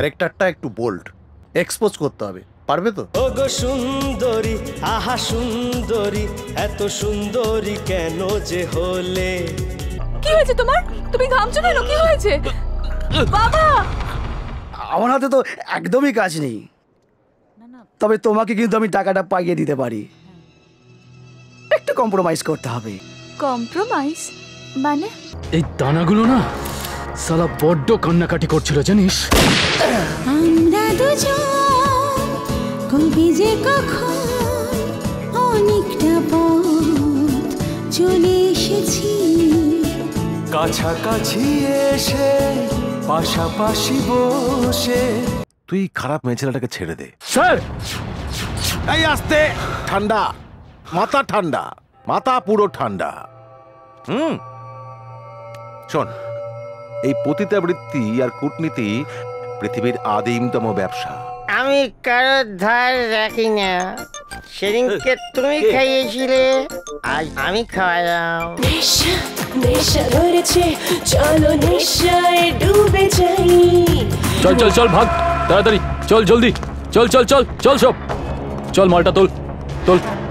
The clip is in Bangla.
ক্যারেক্টারটা একটু বোল্ড, এক্সপোজ করতে হবে। পারবে তো? ওগো সুন্দরী, আহা সুন্দরী, এত সুন্দরী কেন যে হলে? কি হয়েছে তোমার? তুমি ঘামছো কেন? কি হয়েছে বাবা? আমার হাতে তো একদমই কাজ নেই, তবে তোমাকে কিন্তু আমি টাকাটা পাইয়ে দিতে পারি। একটু কম্প্রোমাইজ করতে হবে। কম্প্রোমাইজ মানে? এই দানাগুলো না সালা বড্ড কান্নাকাটি করছিল জানিস। আমরা দুজন কবি যে কখন অনেকটা পথ চলে এসেছি, কাছাকাছি এসে পাশাপাশি বসে। তুই খারাপ মেয়ে ছেলেটাকে ছেড়ে দে। স্যার এই আস্তে, ঠান্ডা মাথা, ঠান্ডা মাথা, পুরো ঠান্ডা। শোন, এই পতিতাবৃত্তি আর কূটনীতি পৃথিবীর আদিমতম ব্যবসা। আমি কারোর ধার রাখি না। সেদিনকে তুমি খাইয়েছিলে, আজ আমি খাওয়ালাম। নেশা নেশা ধরেছে, চলো নেশায় ডুবে যাই। চল চল চল ভাগ তাড়াতাড়ি, চল জলদি, চল চল চল চল সব চল, মালটা তোল তোল।